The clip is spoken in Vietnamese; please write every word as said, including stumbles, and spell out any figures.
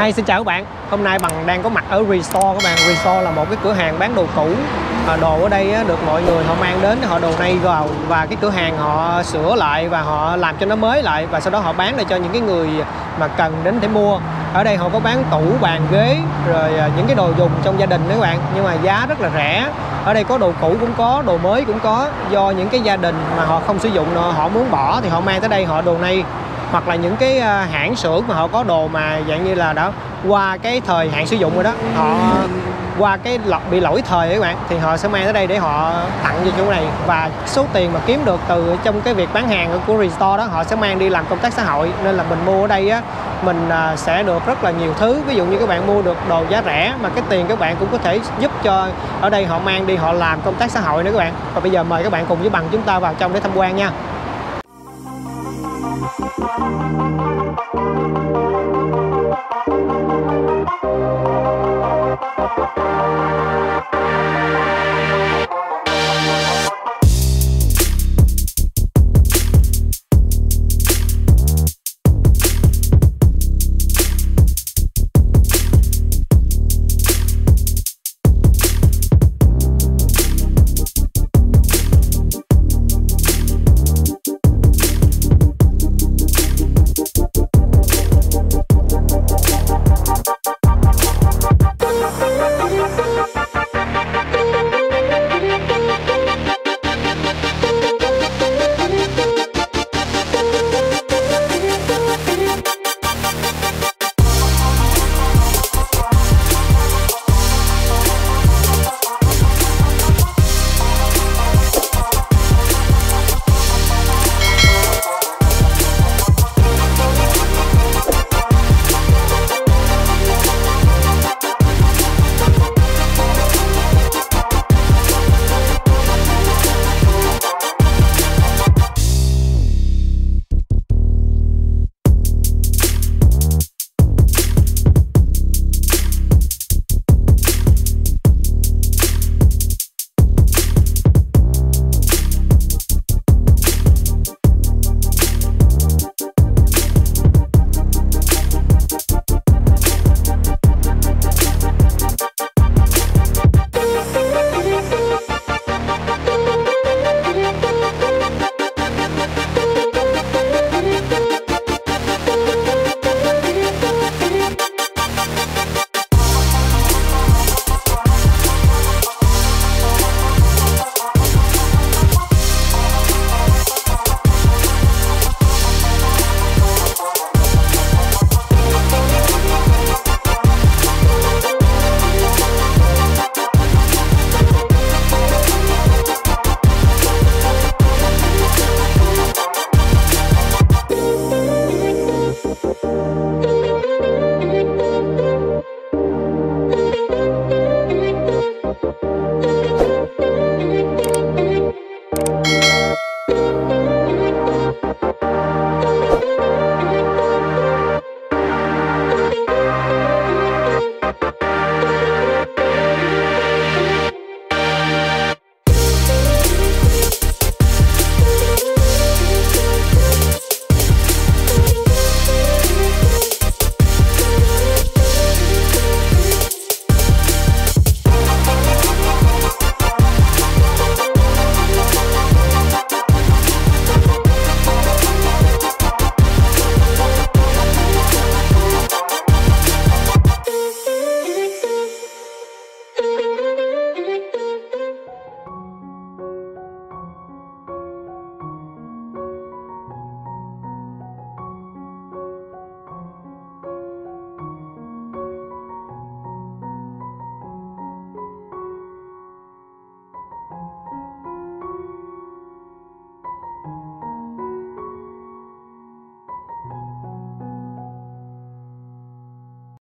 Hi, xin chào các bạn. Hôm nay Bằng đang có mặt ở Restore các bạn. Restore là một cái cửa hàng bán đồ cũ. à, Đồ ở đây á, được mọi người họ mang đến, họ donate vào và cái cửa hàng họ sửa lại và họ làm cho nó mới lại, và sau đó họ bán lại cho những cái người mà cần đến để mua. Ở đây họ có bán tủ, bàn, ghế, rồi những cái đồ dùng trong gia đình đó các bạn, nhưng mà giá rất là rẻ. Ở đây có đồ cũ cũng có, đồ mới cũng có. Do những cái gia đình mà họ không sử dụng, họ muốn bỏ thì họ mang tới đây họ donate. Hoặc là những cái hãng xưởng mà họ có đồ mà dạng như là đã qua cái thời hạn sử dụng rồi đó, họ qua cái bị lỗi thời các bạn, thì họ sẽ mang tới đây để họ tặng cho chỗ này. Và số tiền mà kiếm được từ trong cái việc bán hàng của Restore đó, họ sẽ mang đi làm công tác xã hội. Nên là mình mua ở đây á, mình sẽ được rất là nhiều thứ. Ví dụ như các bạn mua được đồ giá rẻ mà cái tiền các bạn cũng có thể giúp cho ở đây họ mang đi họ làm công tác xã hội nữa các bạn. Và bây giờ mời các bạn cùng với Bằng chúng ta vào trong để tham quan nha.